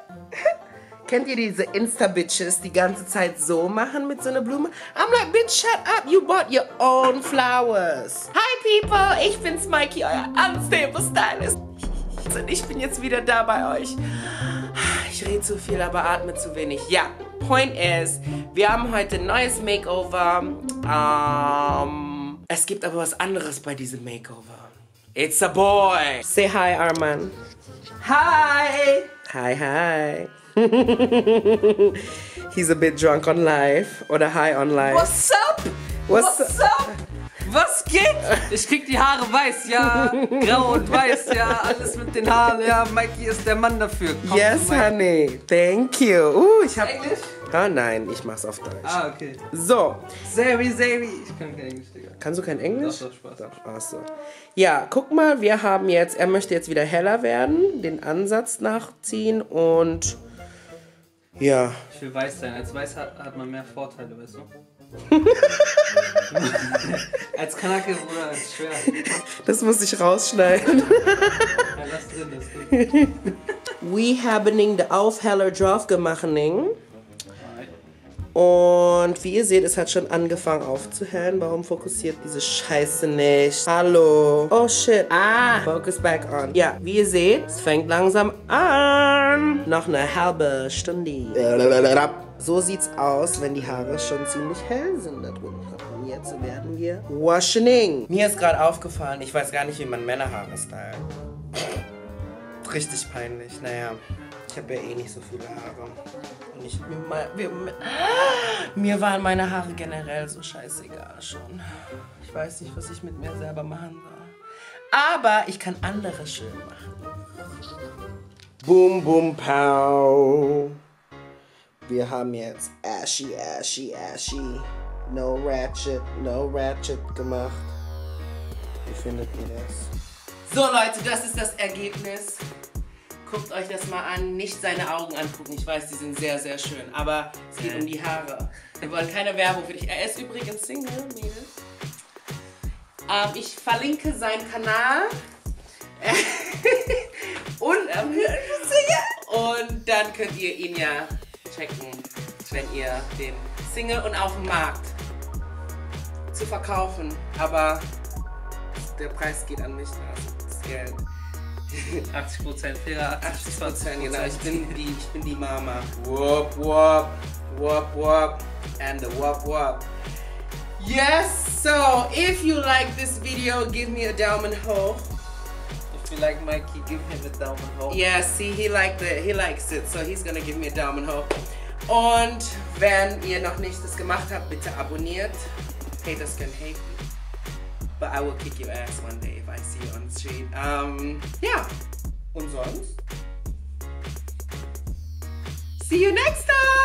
Kennt ihr diese Insta-Bitches, die ganze Zeit so machen mit so einer Blume? I'm like, bitch, shut up, you bought your own flowers. Hi people, ich bin's Mikey, euer Unstable Stylist. Und ich bin jetzt wieder da bei euch. Ich rede zu viel, aber atme zu wenig. Ja, point is, wir haben heute ein neues Makeover. Es gibt aber was anderes bei diesem Makeover. It's a boy. Say hi, Arman. Hi! Hi, hi. He's a bit drunk on life. Oder high on life. What's up? What's up? Was geht? Ich krieg die Haare weiß, ja. Grau und weiß, ja. Alles mit den Haaren, ja. Mikey ist der Mann dafür. Komm yes, honey. Thank you. Ich hab... Englisch? Ah, nein, ich mach's auf Deutsch. Ah, okay. So. Sevi. Ich kann kein Englisch, Digga. Kannst du kein Englisch? Doch, Spaß. Doch. Ach so. Ja, guck mal, wir haben jetzt... Er möchte jetzt wieder heller werden, den Ansatz nachziehen und... Ja. Ich will weiß sein. Als weiß hat man mehr Vorteile, weißt du? Als Kanake, Bruder, ist schwer. Das muss ich rausschneiden. Ja, lass drin, das drin. We happening the Aufheller drauf gemacht. Und wie ihr seht, es hat schon angefangen aufzuhellen. Warum fokussiert diese Scheiße nicht? Hallo. Oh shit. Ah. Focus back on. Ja, wie ihr seht, es fängt langsam an. Noch eine halbe Stunde. So sieht's aus, wenn die Haare schon ziemlich hell sind da drunter. Und jetzt werden wir washing. Mir ist gerade aufgefallen, ich weiß gar nicht, wie man Männerhaare stylt. Richtig peinlich. Naja, ich habe ja eh nicht so viele Haare. Und mir waren meine Haare generell so scheißegal schon. Ich weiß nicht, was ich mit mir selber machen soll. Aber ich kann andere schön machen. Boom, boom, pow. Wir haben jetzt ashy. No ratchet gemacht. Wie findet ihr das? So Leute, das ist das Ergebnis. Guckt euch das mal an. Nicht seine Augen angucken. Ich weiß, die sind sehr, sehr schön. Aber es geht um die Haare. Wir wollen keine Werbung für dich. Er ist übrigens Single, Mädels. Ich verlinke seinen Kanal. Und dann könnt ihr ihn ja checken, wenn ihr den Single und auf dem Markt zu verkaufen. Aber der Preis geht an mich, also das Geld. 80% fairer, 80%, genau. Ich bin die Mama. Wop, wop, wop, wop. And the wop, wop. Yes, so if you like this video, give me a Daumen hoch. If you like Mikey, give him a Daumen hoch. Yeah, see, he likes it, so he's gonna give me a Daumen hoch. Und wenn ihr noch nicht das gemacht habt, bitte abonniert. Haters can hate me. But I will kick your ass one day if I see you on the street. Ja. Und sonst? See you next time!